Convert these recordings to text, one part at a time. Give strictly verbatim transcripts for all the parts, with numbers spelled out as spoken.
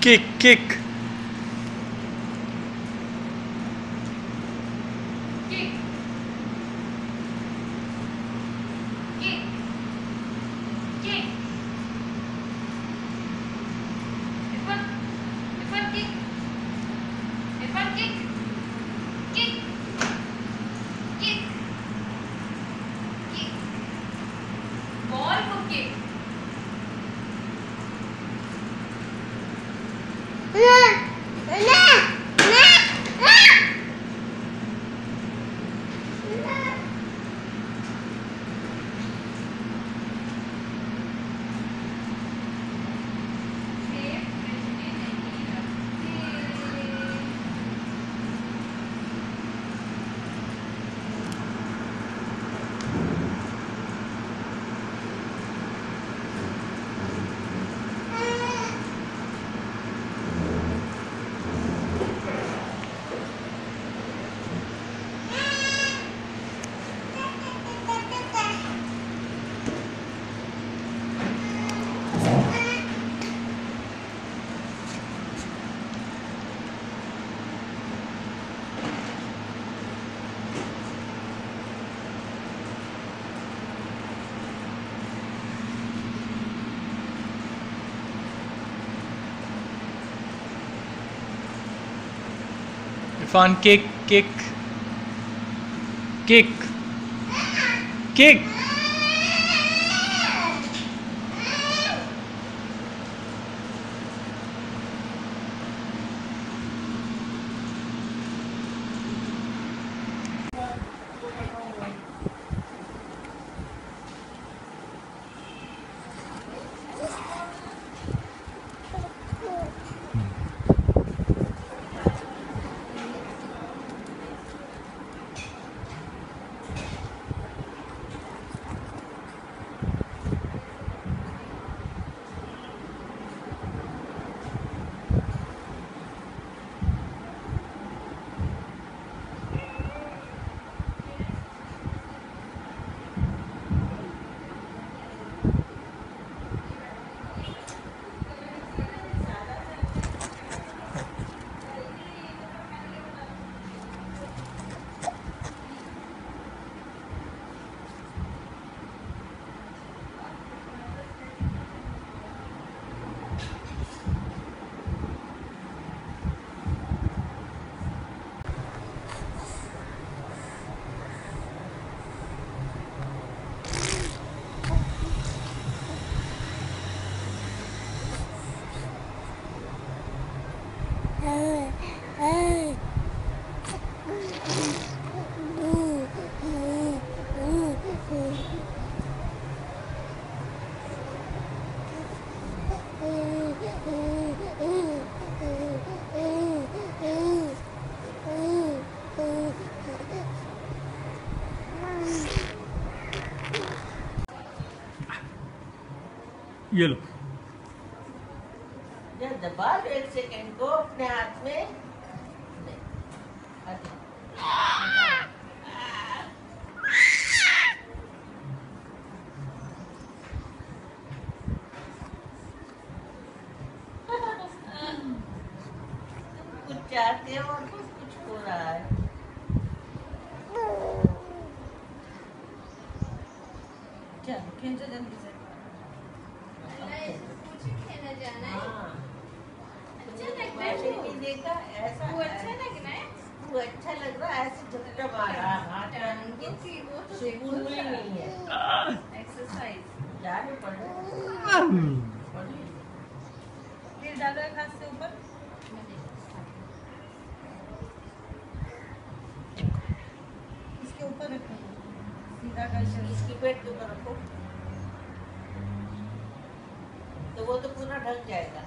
Kick kick Irfan, kick, kick, kick, kick. ये लो, दबा लो एक सेकंड को अपने हाथ में। कुछ चाहते हो और कुछ कुछ हो रहा है। चलो खींचो जल्दी से। देखा ऐसा वो अच्छा लग रहा है, वो अच्छा लग रहा है, ऐसे झपटा मारा हाथ सुकून ही नहीं है। एक्सरसाइज जाने पड़े फिर डालो एक हाथ से ऊपर, इसके ऊपर रखो, सीधा कर इसकी पेट के ऊपर रखो तो वो तो पूरा ढक जाएगा।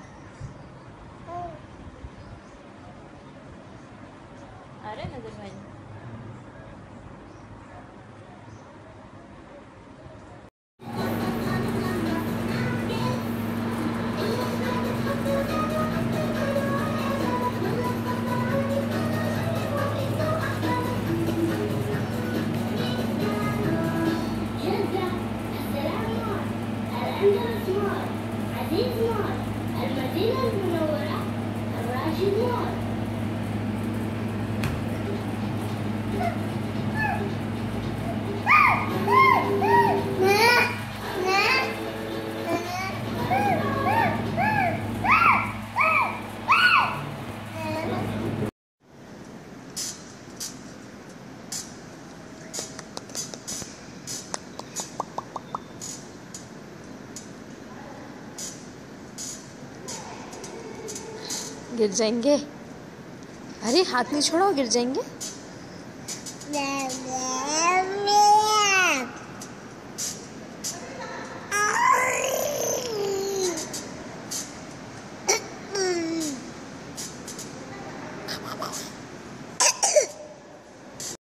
आ रहा है नजर भाई। المدينة المنورة गिर जाएंगे। अरे हाथ नहीं छोड़ो, गिर जाएंगे।